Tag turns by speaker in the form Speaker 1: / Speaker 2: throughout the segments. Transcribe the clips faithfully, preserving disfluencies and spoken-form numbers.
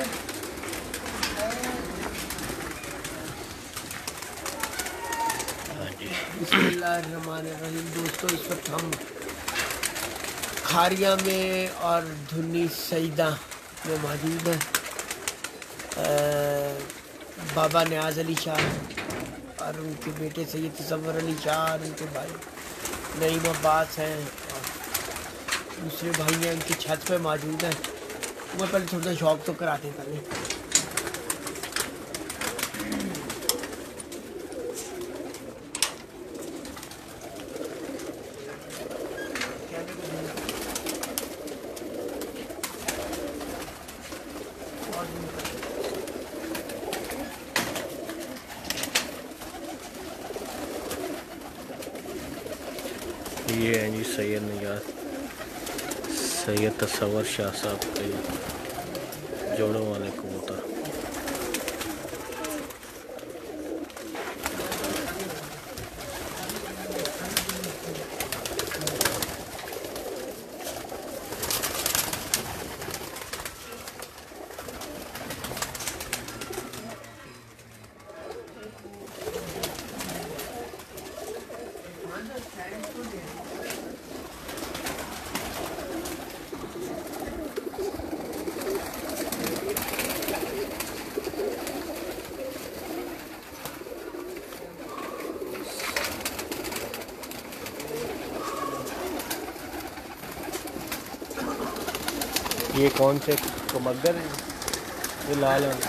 Speaker 1: बिस्मिल्लाहिर्रहमानिर्रहीम। दोस्तों, इस वक्त हम खारिया में और धुनी सईदा में मौजूद हैं। बाबा न्याज अली शाह और उनके बेटे सैयद तसव्वुर अली शाह और उनके भाई नईम अब्बास हैं और दूसरे भाई हैं, उनकी छत पे मौजूद हैं। वो पहले थोड़ा सा शौक तो कराते हैं पहले।
Speaker 2: ये हैं जी सैयद नियाज़ सैयद तसव्वुर शाह साहब के जोड़ों वाले कबूतर। ये कौन से कमगर हैं? ये लाल हैं।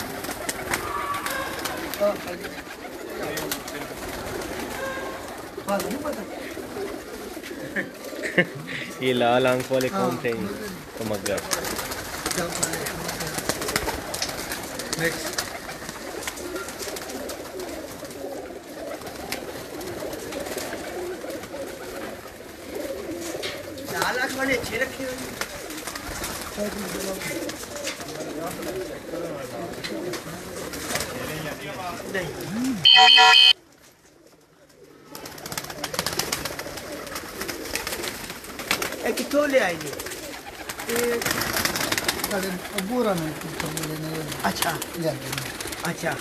Speaker 2: ये लाल आंख वाले कौन थे? कमगर।
Speaker 1: लाल आंख वाले अच्छे रखे हुए। कितों ले आए जी?
Speaker 3: पूरा नहीं।
Speaker 1: अच्छा अच्छा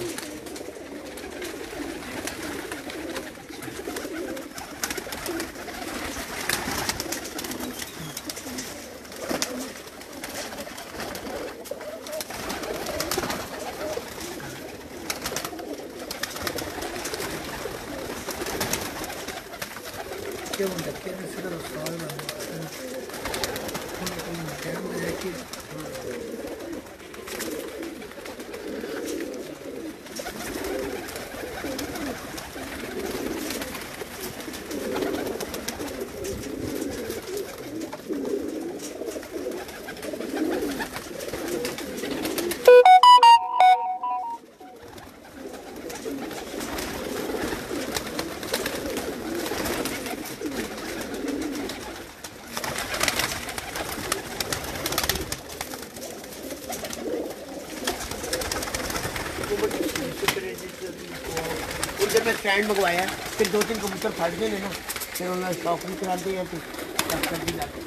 Speaker 1: जब मैं स्टैंड मंगवाया फिर दो तीन कबूतर फट गए ना, फिर उन्होंने स्टॉक भी करा दिया तो कर दी जाती।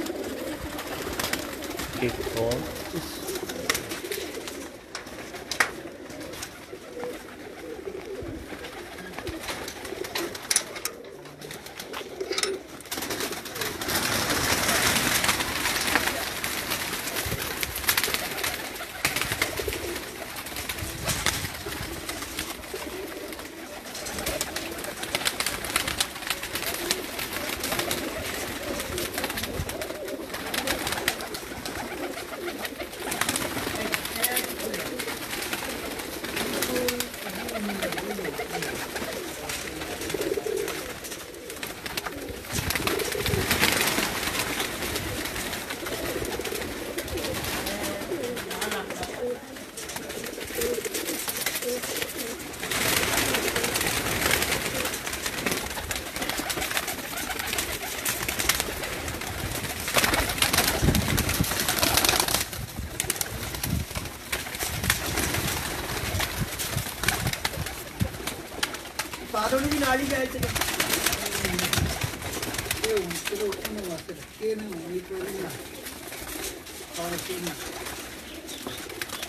Speaker 1: बादल भी नाली गए थे चलो उसमें वास्ते रखे ना ये तो नहीं और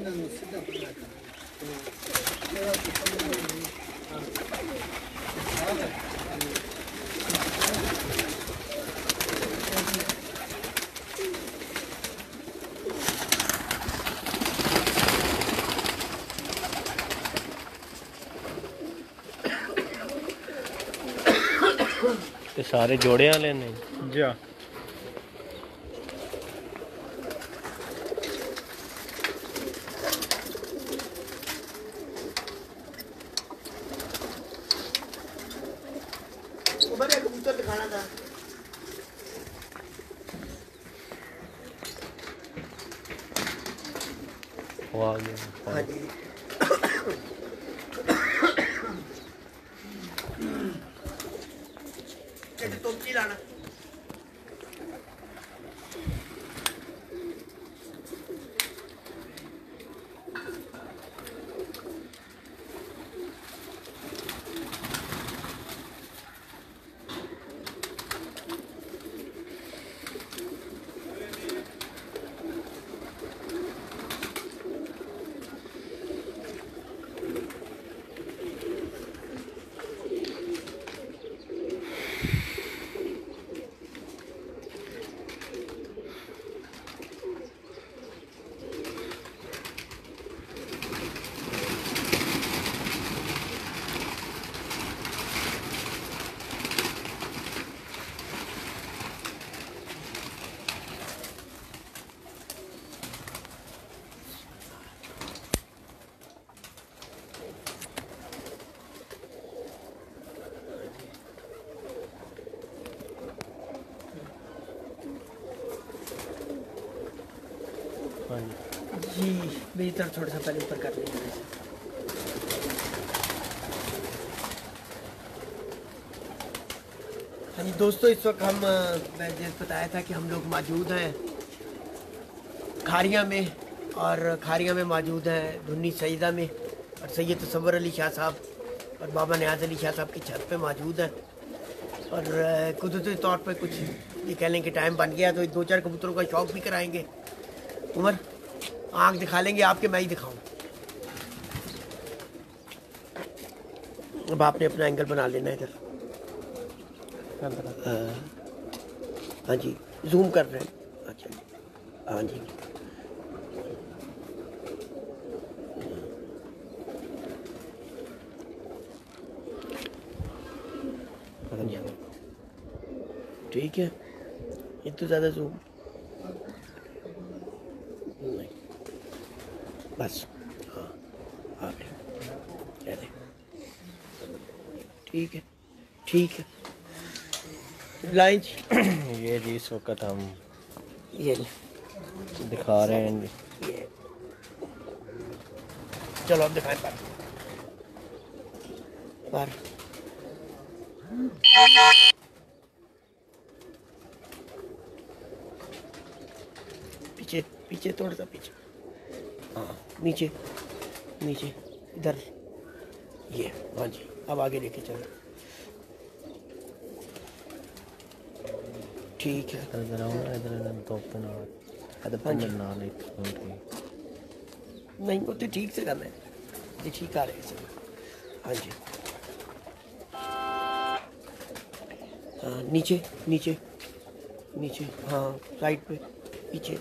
Speaker 2: ते सारे जोड़े वाले ने
Speaker 3: जी हाँ।
Speaker 1: ऊपर एक कबूतर दिखाना था।
Speaker 2: वो आ गया।
Speaker 1: हाँ जी। एक टोपी लाना।
Speaker 2: हाँ जी
Speaker 1: जी मेरी तरफ थोड़ा सा पहले ऊपर कर लीजिए। हाँ जी दोस्तों, इस वक्त हम मैं जैसे बताया था कि हम लोग मौजूद हैं खारिया में, और खारिया में मौजूद हैं धुन्नी सईदा में, और सैयद तसव्वुर अली शाह साहब और बाबा नियाज़ अली शाह साहब की छत पे मौजूद हैं। और कुदरती तौर पे कुछ ये कह लें कि टाइम बन गया तो दो चार कबूतरों का शौक भी कराएंगे। उमर आँख दिखा लेंगे आपके, मैं ही दिखाऊं। अब आपने अपना एंगल बना लेना इधर। हाँ जी जूम कर रहे हैं। अच्छा हाँ जी ठीक है, इतना ज़्यादा जूम नहीं, बस हाँ आ गए, ठीक है ठीक है। लाइन
Speaker 2: ये जी इस वक्त हम
Speaker 1: ये
Speaker 2: दिखा रहे हैं जी।
Speaker 1: ये चलो अब दिखाएं पर पर पीछे पीछे थोड़ा सा पीछे, हाँ नीचे नीचे इधर, ये हाँ जी अब आगे लेके चलो। ठीक है
Speaker 2: इधर आओ ना, इधर इधर तो अपना अदब
Speaker 1: हाँ
Speaker 2: तो
Speaker 1: जी।
Speaker 2: मिलना नहीं
Speaker 1: नहीं वो तो ठीक से करना है, ये ठीक आ रहे हैं सब। हाँ जी हाँ नीचे नीचे नीचे, हाँ साइड पे पीछे,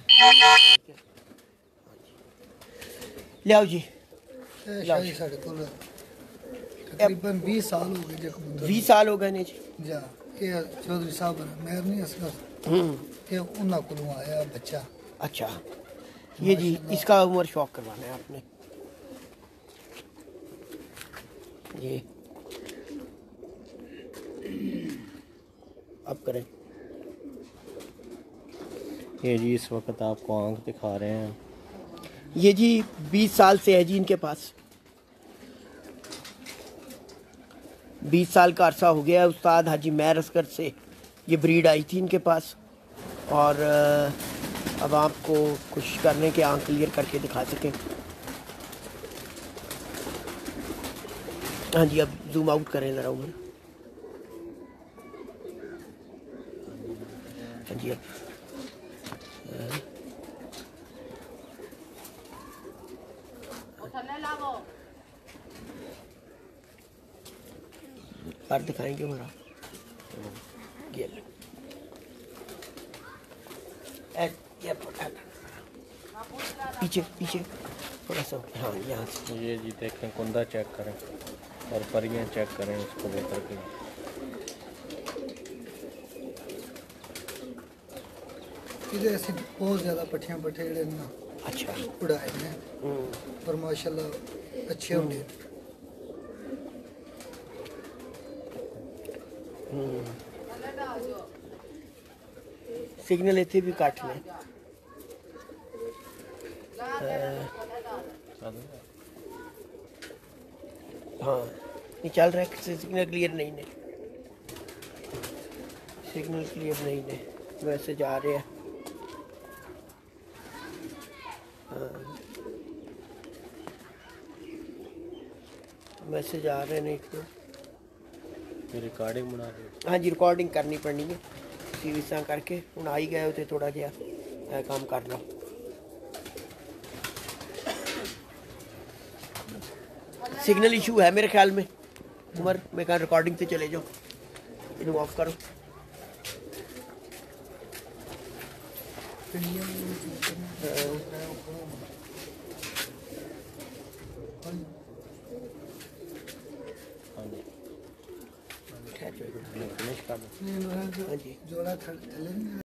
Speaker 1: ले आओ जी।
Speaker 4: शाही साढ़े को तकरीबन बीस साल हो गए जो कबूतर
Speaker 1: बीस साल हो गए ने जी।
Speaker 4: जा ये चौधरी साहब मैं नहीं असगर
Speaker 1: हम्म
Speaker 4: ये उन्ना को आया बच्चा।
Speaker 1: अच्छा ये जी इसका उम्र शौक करवाना है आपने। ये अब करें।
Speaker 2: ये जी इस वक्त आपको आंख दिखा रहे हैं।
Speaker 1: ये जी बीस साल से है जी इनके पास, बीस साल का अरसा हो गया है। उस्ताद हाजी मैर असगर से ये ब्रीड आई थी इनके पास, और अब आपको कुछ करने के आंख क्लियर करके दिखा सकें। हाँ जी अब जूम आउट करें ज़रा उम्र। हाँ जी अब घर दिखाएंगे हमारा ये लो। ए, ये पकड़। पीछे पीछे थोड़ा सा, हाँ यहाँ से।
Speaker 2: ये जी देखें, कुंदा चेक करें और परियां चेक करें इसको लेकर के।
Speaker 4: इधर ऐसी बहुत ज़्यादा पट्टियाँ पट्टे जड़े ना
Speaker 1: अच्छा
Speaker 4: उड़ाए हैं
Speaker 1: हम्म,
Speaker 4: और माशाल्लाह अच्छे होंगे।
Speaker 1: सिग्नल इतने भी काट लें। हाँ नहीं चल रहा है, सिग्नल क्लियर नहीं ने, सिग्नल क्लियर नहीं ने, वैसे जा रहे हैं। हाँ वैसे जा रहे हैं एक तो।
Speaker 2: रिकॉर्डिंग बना रहे।
Speaker 1: हाँ जी रिकॉर्डिंग करनी पड़नी है सीरीज़ करके हूँ आई गए तो थोड़ा जहा काम कर लो। सिग्नल इशू है मेरे ख्याल में उमर, मैं कहा रिकॉर्डिंग से चले जाओ, इन्हें ऑफ करो।
Speaker 2: फिनिश कर दो।
Speaker 4: नहीं,
Speaker 1: हाँ जी
Speaker 4: जोड़ा थले